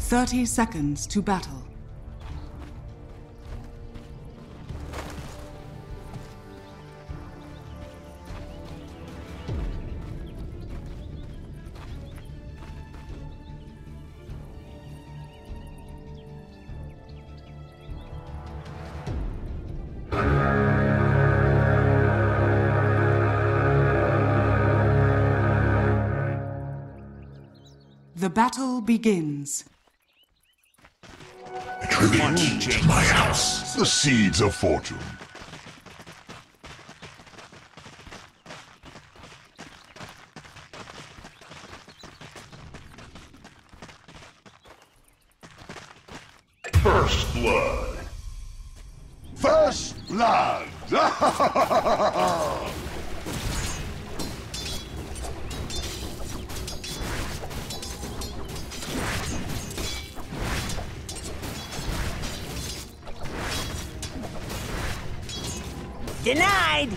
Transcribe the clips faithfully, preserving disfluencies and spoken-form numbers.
thirty seconds to battle. The battle begins. Tribute to my house, the seeds of fortune. First blood. First blood. Denied!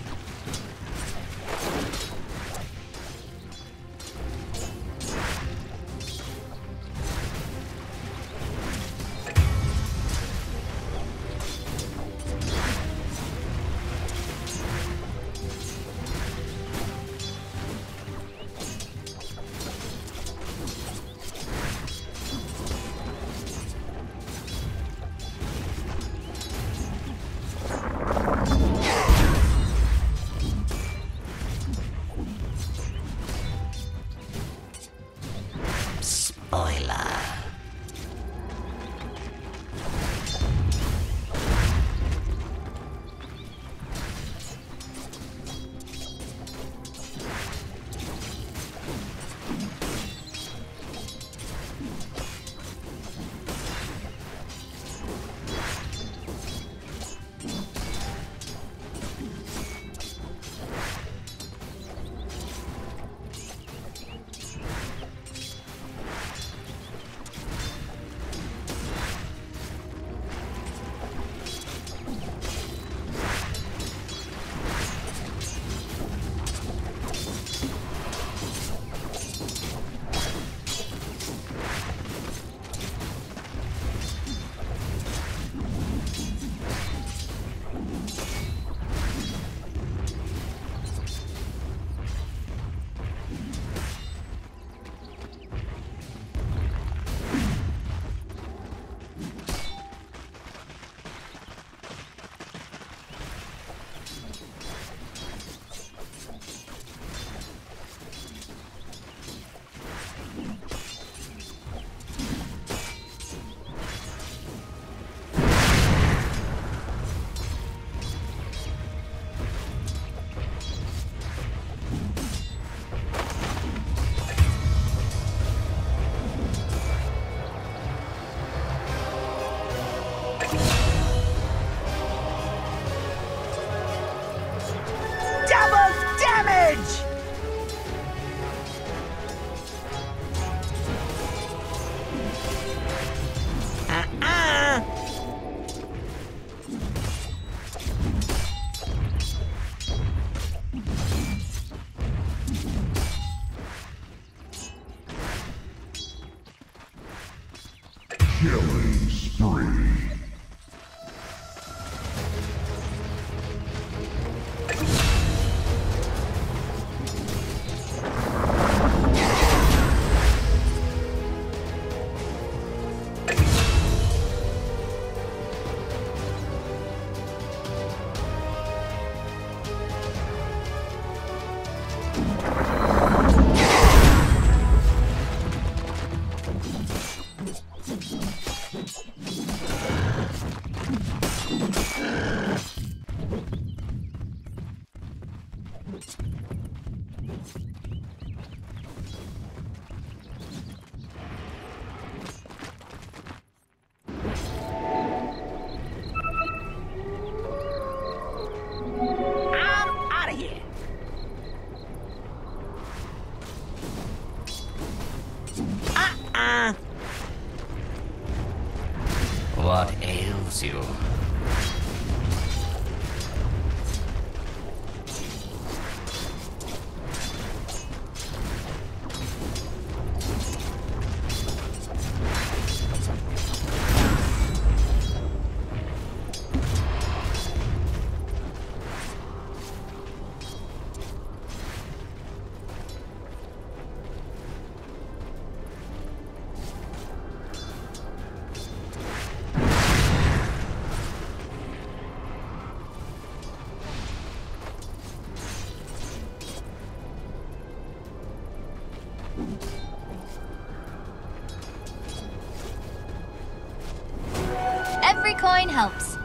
coin helps.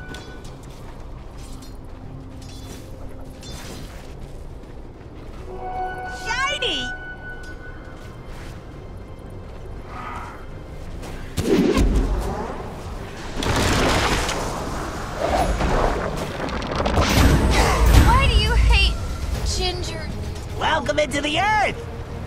Shiny! Why do you hate Ginger? Welcome into the Earth!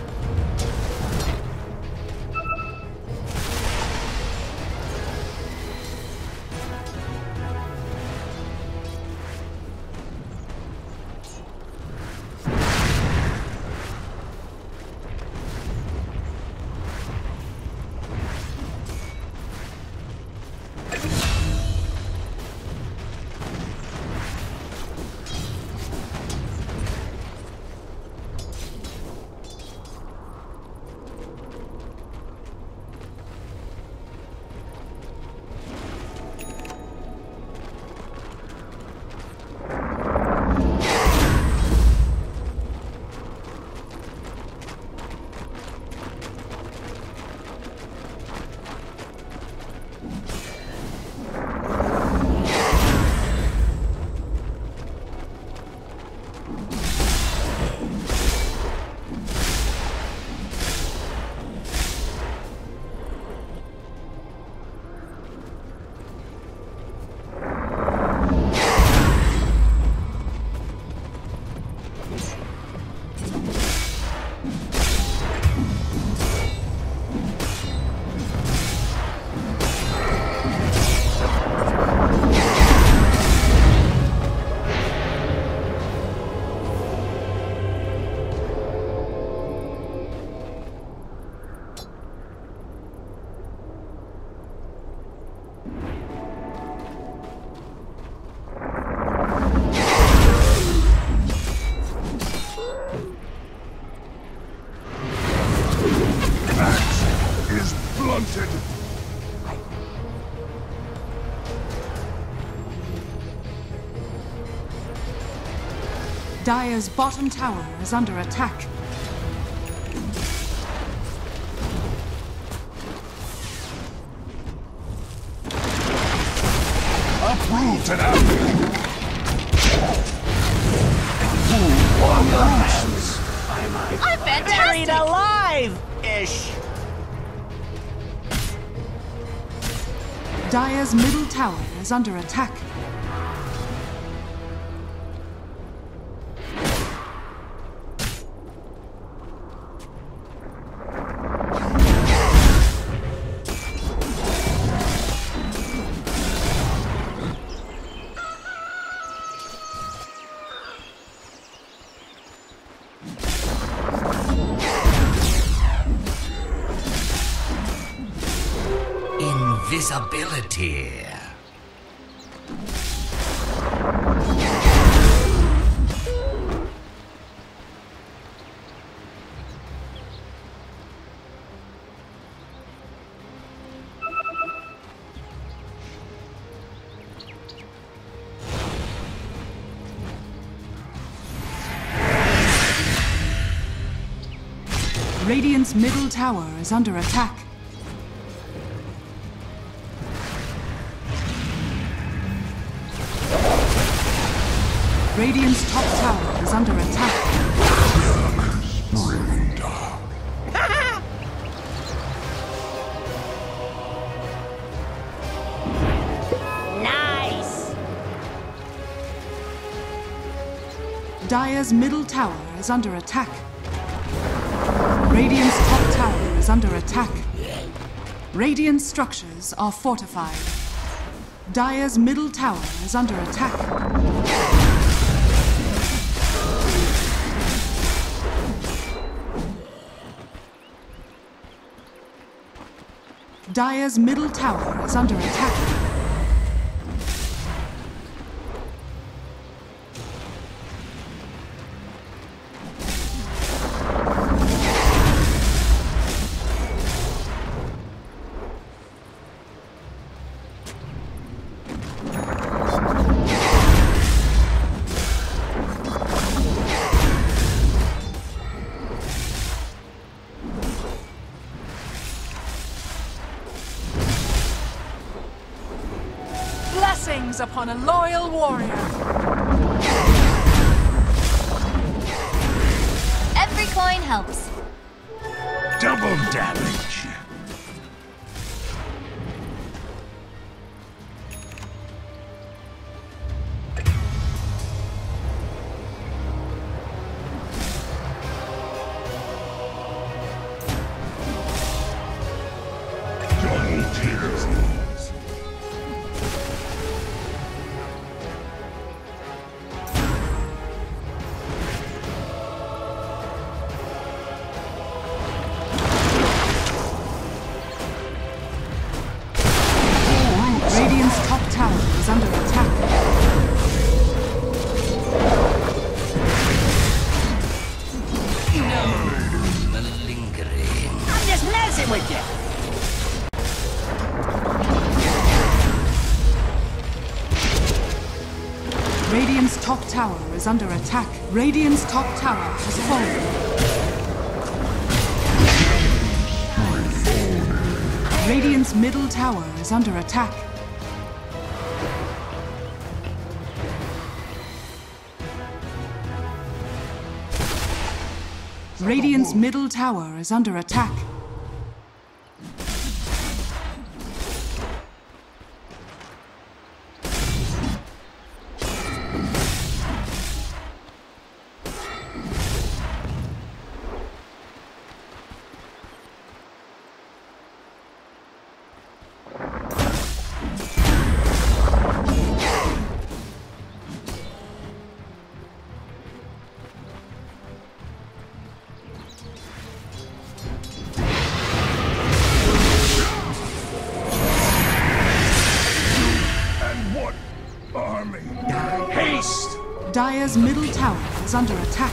Dire's bottom tower is under attack. Uprooted out! I'm Buried fantastic! alive-ish! Dire's middle tower is under attack. Invisibility. Radiant's middle tower is under attack. Radiant's top tower is under attack. Nice! Dire's middle tower is under attack. Radiant's top tower is under attack. Radiant structures are fortified. Dire's middle tower is under attack. Dire's middle tower is under attack. upon a loyal warrior. Every coin helps. Double damage. Double kill. Radiant's top tower is under attack. I'm just messing with you. Radiant's top tower is under attack. Radiant's top tower has fallen. Radiant's middle tower is under attack. Radiant's middle tower is under attack. Haste! Dire's middle tower is under attack.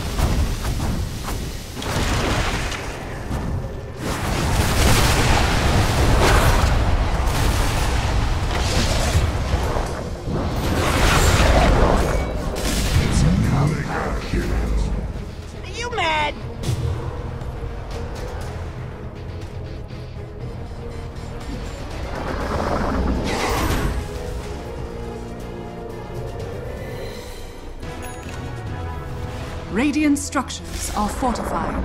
Are you mad? Radiant structures are fortified.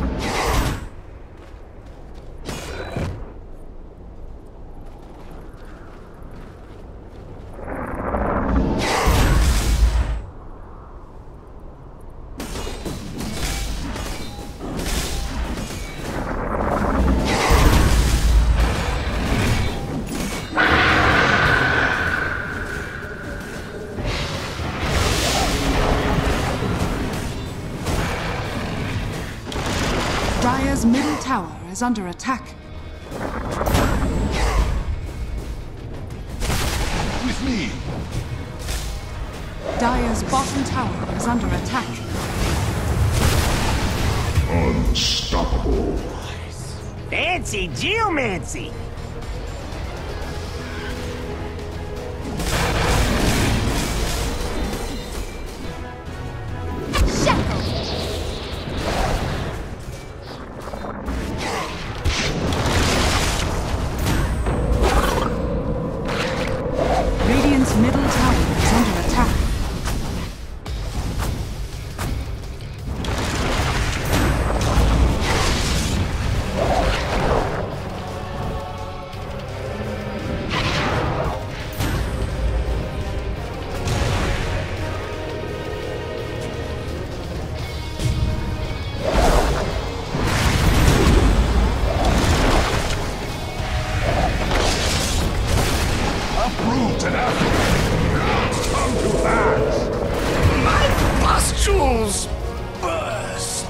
Dire's middle tower is under attack. With me! Dire's bottom tower is under attack. Unstoppable. Fancy geomancy. Radiant's middle tower is under attack. Uproot and apple. Come to that. My pustules burst.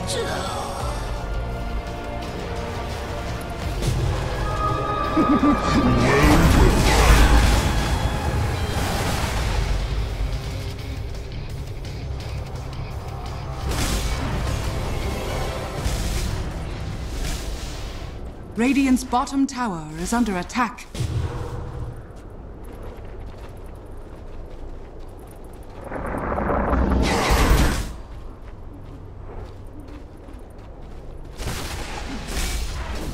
Radiant's bottom tower is under attack.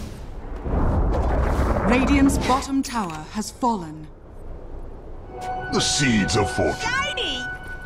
Radiant's bottom tower has fallen. The seeds of fortune. Shiny!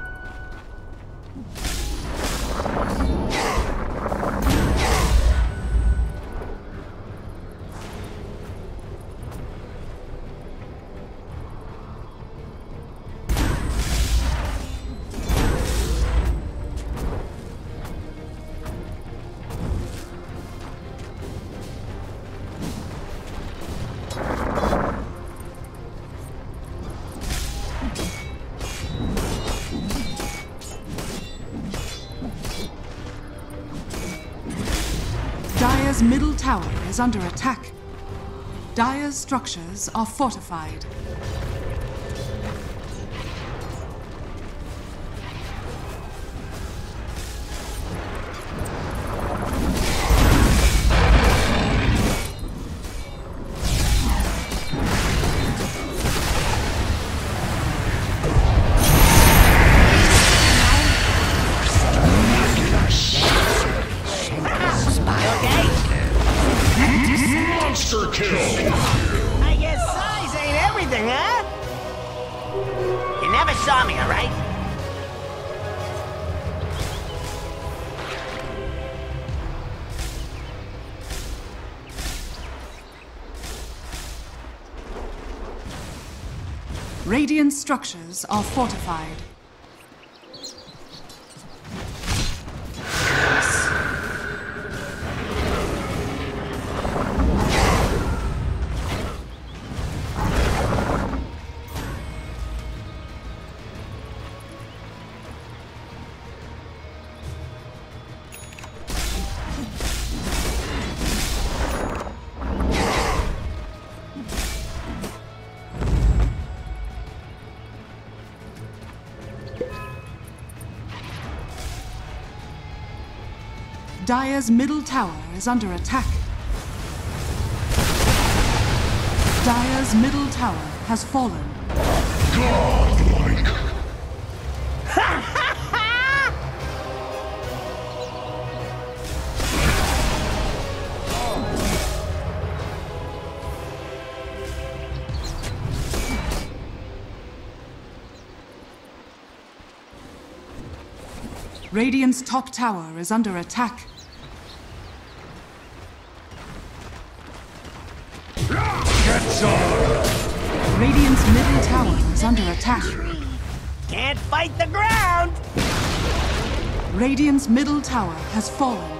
Dire's middle tower is under attack. Dire's structures are fortified. Monster kill! I guess size ain't everything, huh? You never saw me, all right? Radiant structures are fortified. Dire's middle tower is under attack. Dire's middle tower has fallen. Godlike! Radiant's top tower is under attack. Radiant's middle tower is under attack. Can't fight the ground! Radiant's middle tower has fallen.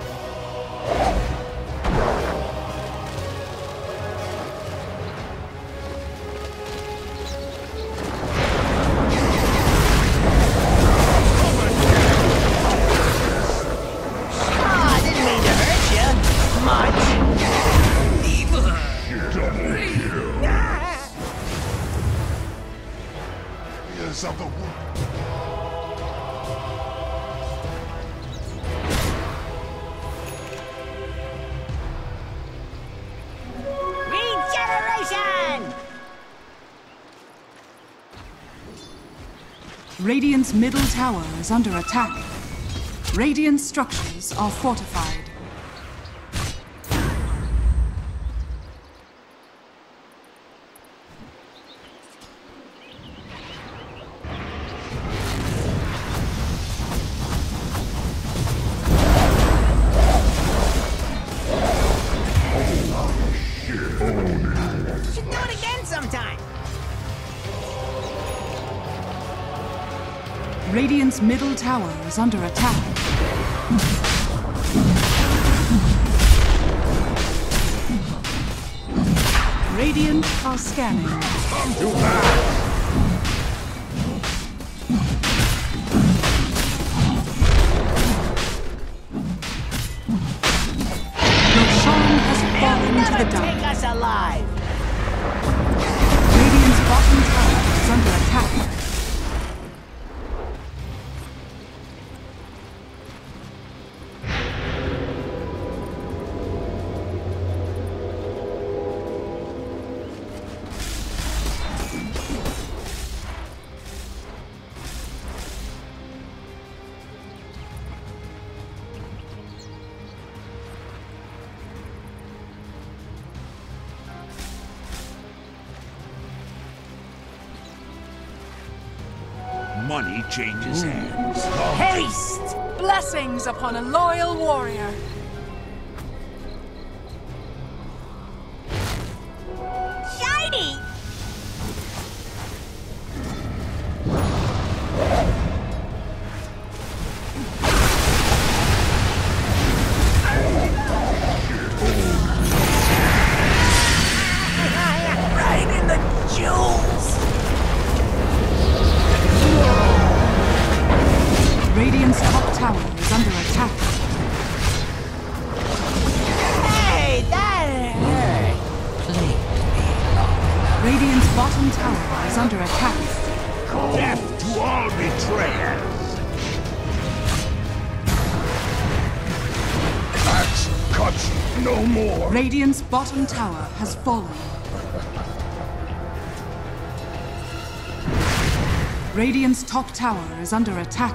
Ah, I didn't mean to hurt you. Much. Double kill! Yes, of the world. Regeneration! Radiant's middle tower is under attack. Radiant structures are fortified. Should do it again sometime. Radiant's middle tower is under attack. Radiant are scanning. Come to pass! Roshan has They'll fallen to never the take dark. us alive. Radiant's bottom tower is under attack. money changes hands. Haste! Blessings upon a loyal warrior. Shiny! Right in the jewels! Radiant's top tower is under attack. Hey, that hurt! Please be Radiant's bottom tower is under attack. Death to all betrayers! Axe cuts no more. Radiant's bottom tower has fallen. Radiant's top tower is under attack.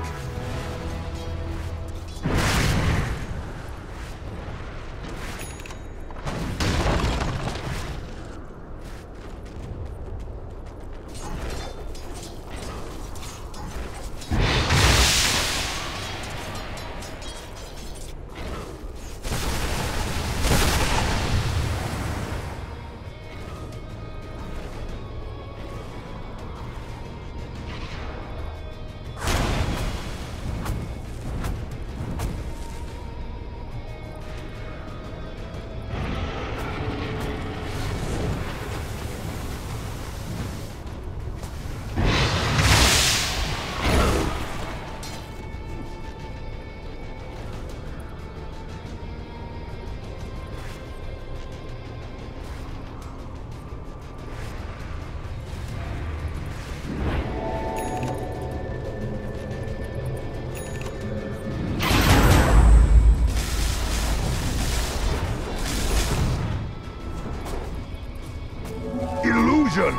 Illusion.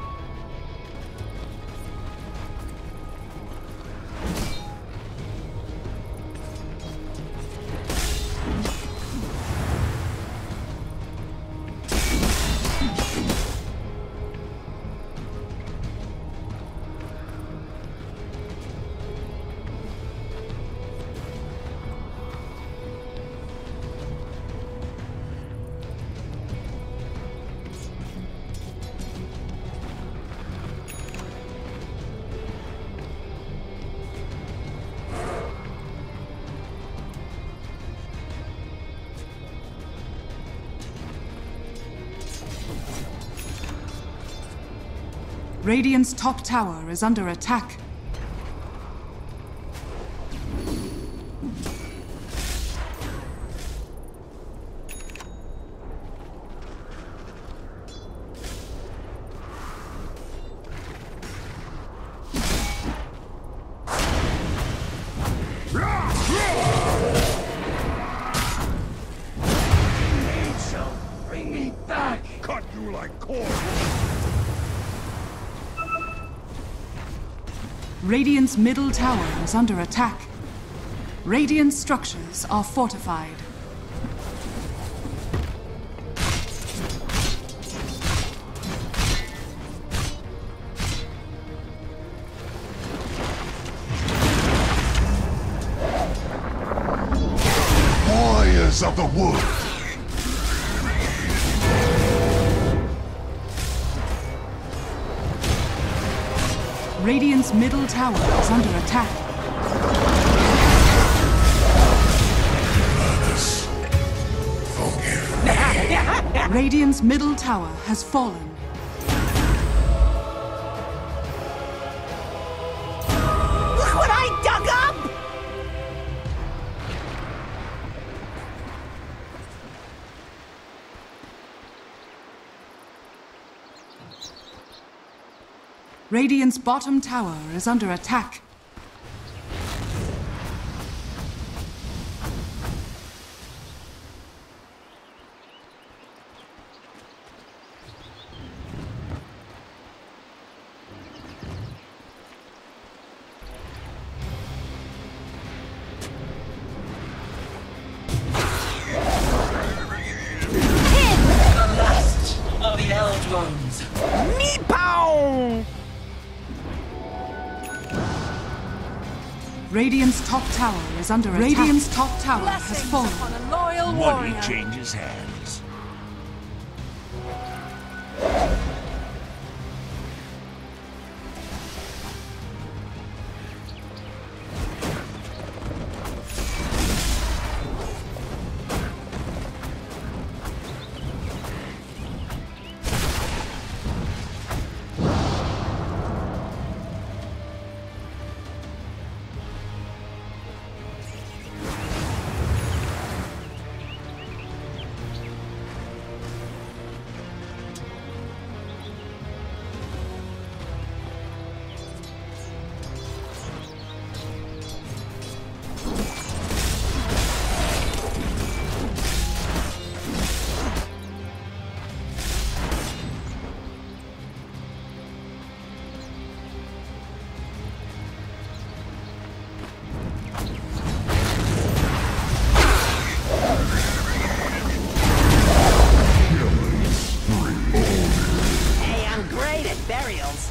Radiant's top tower is under attack. Bring me back! Cut you like corn! Radiant's middle tower is under attack. Radiant structures are fortified. Warriors of the wood. Radiant's middle tower is under attack. Radiant's middle tower has fallen. Look what I dug up! Radiant's bottom tower is under attack. Of the Eldrons. Meepo! Radiant's top tower is under attack. Radiant's top tower has Blessings fallen. upon a loyal Money warrior. changes hands. Burials.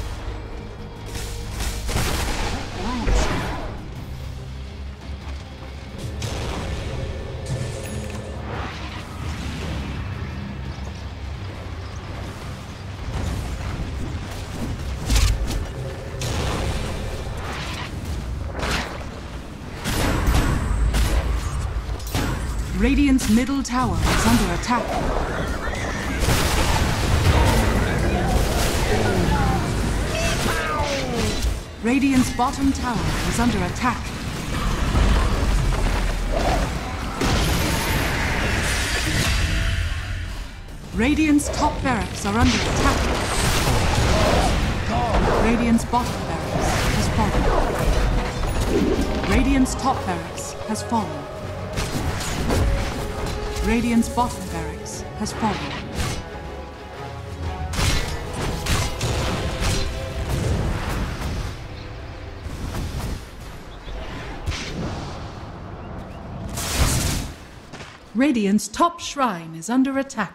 Radiant's middle tower is under attack. Radiant's bottom tower is under attack. Radiant's top barracks are under attack. Radiant's bottom barracks has fallen. Radiant's top barracks has fallen. Radiant's bottom barracks has fallen. Radiant's top shrine is under attack.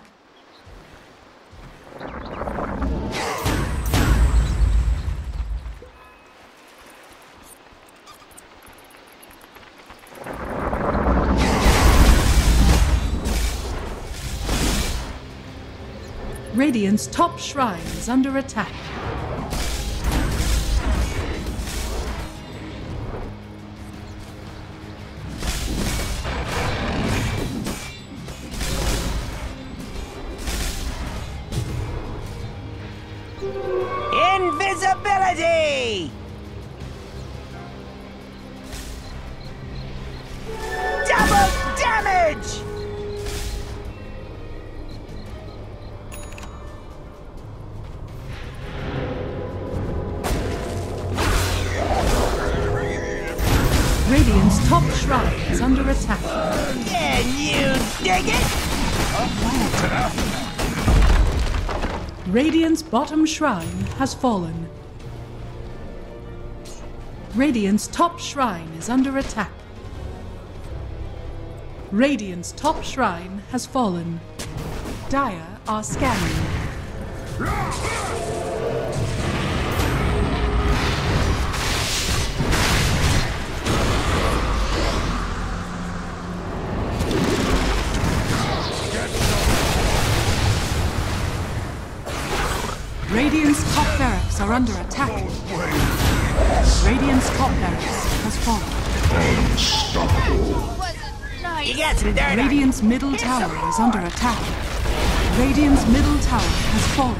Radiant's top shrine is under attack. Invisibility! Double damage! Radiant's top shrine is under attack. Can you dig it? Radiant's bottom shrine has fallen. Radiant's top shrine is under attack. Radiant's top shrine has fallen. Dire are scanning. Radiant's top barracks are under attack. Radiant's top barracks has fallen. Nice. You got some dirt on you. Radiant's middle tower is under attack. Radiant's middle tower has fallen.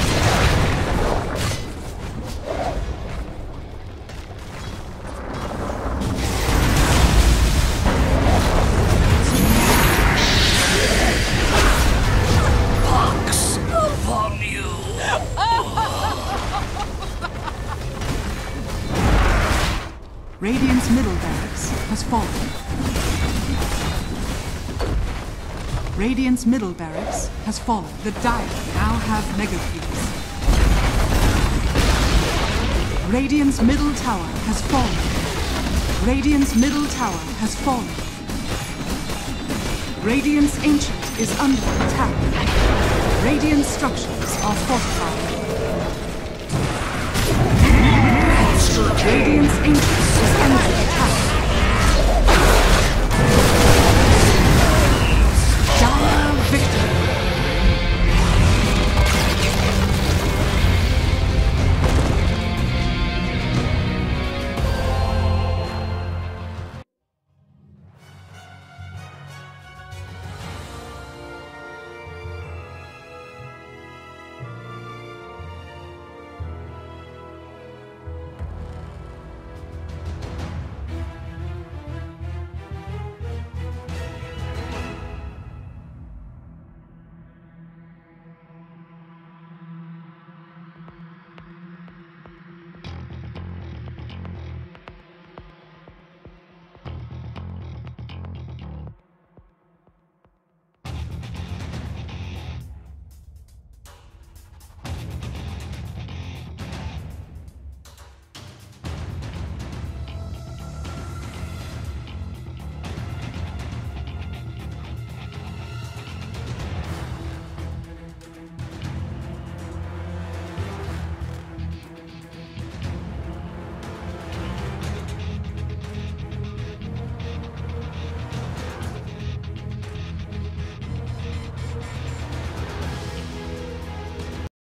Radiant's middle barracks has fallen. Radiant's middle barracks has fallen. The Dire now have mega cubes. Radiant's middle tower has fallen. Radiant's middle tower has fallen. Radiant's Ancient is under attack. Radiant structures are fortified. Radiant's Ancient is under